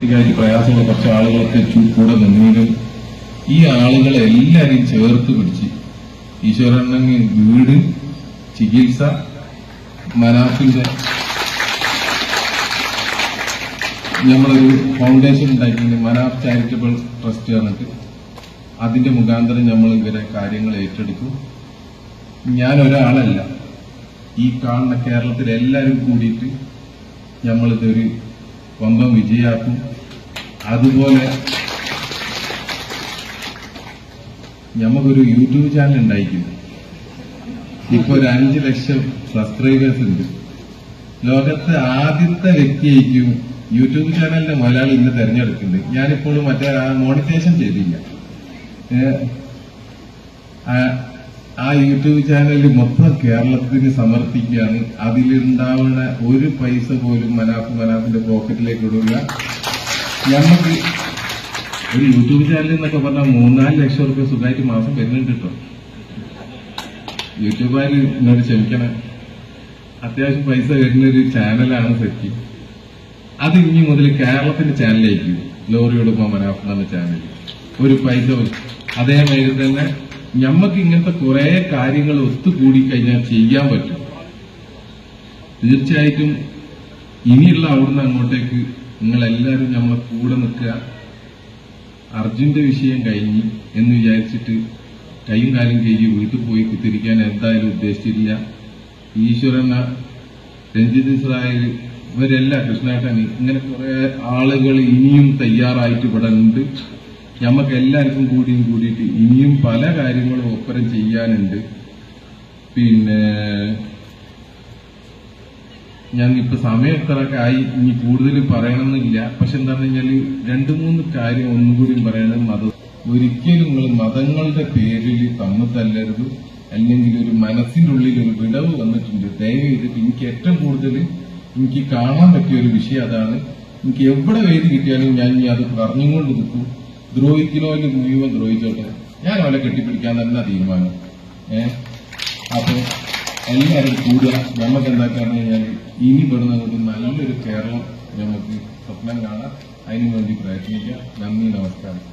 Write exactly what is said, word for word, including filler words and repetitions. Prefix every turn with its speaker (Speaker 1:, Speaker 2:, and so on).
Speaker 1: പ്രയാസമുള്ള കുറച്ച് ആളുകളൊക്കെ കൂടെ നിന്നെങ്കിലും ഈ ആളുകളെ എല്ലാരെയും ചേർത്ത് പിടിച്ച് ഈശ്വരണ്ണന് വീട്, ചികിത്സ, മനാഫിന്റെ നമ്മളൊരു ഫൗണ്ടേഷൻ ഉണ്ടാക്കിയിട്ട് മനാഫ് ചാരിറ്റബിൾ ട്രസ്റ്റ് പറഞ്ഞിട്ട് അതിന്റെ മുഖാന്തരം നമ്മൾ ഇവരെ കാര്യങ്ങൾ ഏറ്റെടുക്കും. ഞാൻ ഒരാളല്ല, ഈ കാണുന്ന കേരളത്തിൽ എല്ലാവരും കൂടിയിട്ട് നമ്മളിതൊരു വമ്പം വിജയാക്കും. അതുപോലെ നമുക്കൊരു യൂട്യൂബ് ചാനൽ ഉണ്ടായിരിക്കുന്നു. ഇപ്പൊ ഒരു അഞ്ചു ലക്ഷം സബ്സ്ക്രൈബേഴ്സ് ഉണ്ട്. ലോകത്തെ ആദ്യത്തെ വ്യക്തിയായിരിക്കും യൂട്യൂബ് ചാനലിന്റെ മലയാളി ഇന്ന് തെരഞ്ഞെടുക്കുന്നുണ്ട്. ഞാനിപ്പോഴും മറ്റേ മോണിറ്റൈസേഷൻ ചെയ്തില്ല. ആ യൂട്യൂബ് ചാനൽ മൊത്തം കേരളത്തിന് സമർപ്പിക്കുകയാണ്. അതിലുണ്ടാവുന്ന ഒരു പൈസ പോലും മനാഫ് മനാഫിന്റെ പോക്കറ്റിലേക്ക് ഇടില്ല. നമുക്ക് ഒരു യൂട്യൂബ് ചാനൽ എന്നൊക്കെ പറഞ്ഞാൽ മൂന്നാല് ലക്ഷം റുപ്യ സുഖമായിട്ട് മാസം വരുന്നുണ്ട് കേട്ടോ. യൂട്യൂബുകാർ എന്നോട് ക്ഷമിക്കണം, അത്യാവശ്യം പൈസ വരുന്നൊരു ചാനലാണ് സെറ്റ്. അത് ഇനി മുതൽ കേരളത്തിന്റെ ചാനലായിരിക്കും. ഗ്ലോറി ഉടുമ്പ മനാഫ് എന്ന ചാനൽ ഒരു പൈസ. അതേമാതിരി തന്നെ ഞമ്മക്ക് ഇങ്ങനത്തെ കുറെ കാര്യങ്ങൾ ഒത്തുകൂടി കഴിഞ്ഞാൽ ചെയ്യാൻ പറ്റും. തീർച്ചയായിട്ടും ഇനിയുള്ള അവിടുന്ന് അങ്ങോട്ടേക്ക് നിങ്ങളെല്ലാവരും നമ്മളെ കൂടെ നിൽക്കുക. അർജുന്റെ വിഷയം കഴിഞ്ഞ് എന്ന് വിചാരിച്ചിട്ട് കൈയും കാലും കഴുകി വീട്ടിൽ പോയി കുത്തിരിക്കാൻ എന്തായാലും ഉദ്ദേശിച്ചില്ല. ഈശ്വരൻ, രഞ്ജിത് ഇസ്രായേൽ, ഇവരെല്ലാം കൃഷ്ണേട്ടൻ, ഇങ്ങനെ കുറെ ആളുകൾ ഇനിയും തയ്യാറായിട്ട് ഇവിടെ ഉണ്ട്. ഞമ്മക്ക് എല്ലാവർക്കും കൂടിയും കൂടിയിട്ട് ഇനിയും പല കാര്യങ്ങളും ഒപ്പരം ചെയ്യാനുണ്ട്. പിന്നെ ഞാൻ ഇപ്പൊ സമയം എത്രയൊക്കെ ആയി, ഇനി കൂടുതൽ പറയണമെന്നില്ല. പക്ഷെ എന്താണെന്ന് വെച്ചാല് രണ്ടു മൂന്ന് കാര്യം ഒന്നുകൂടി പറയണം. മതം ഒരിക്കലും നിങ്ങൾ മതങ്ങളുടെ പേരിൽ തമ്മിൽ തല്ലരുത്. അല്ലെങ്കിൽ ഒരു മനസ്സിന്റെ ഉള്ളിൽ ഒരു വിടവ് വന്നിട്ടുണ്ട്. ദയവ് ചെയ്തിട്ട് എനിക്ക് ഏറ്റവും കൂടുതൽ എനിക്ക് കാണാൻ പറ്റിയ ഒരു വിഷയം അതാണ്. എനിക്ക് എവിടെ വേദി കിട്ടിയാലും ഞാൻ ഇനി അത് പറഞ്ഞുകൊണ്ട് നിൽക്കും. ദ്രോഹിക്കലോല് മുഴുവൻ ദ്രോഹിച്ചോട്ടെ, ഞാൻ അവരെ കെട്ടിപ്പിടിക്കാൻ തന്നെ തീരുമാനം. ഏഹ് അപ്പൊ എല്ലാവരും കൂടുക. നമുക്ക് എന്താക്കാന്ന് കഴിഞ്ഞാൽ ഇനി പെടുന്നത് നല്ലൊരു കേരളം നമുക്ക് സ്വപ്നം കാണാം. അതിനു വേണ്ടി പ്രയത്നിക്കാം. നന്ദി, നമസ്കാരം.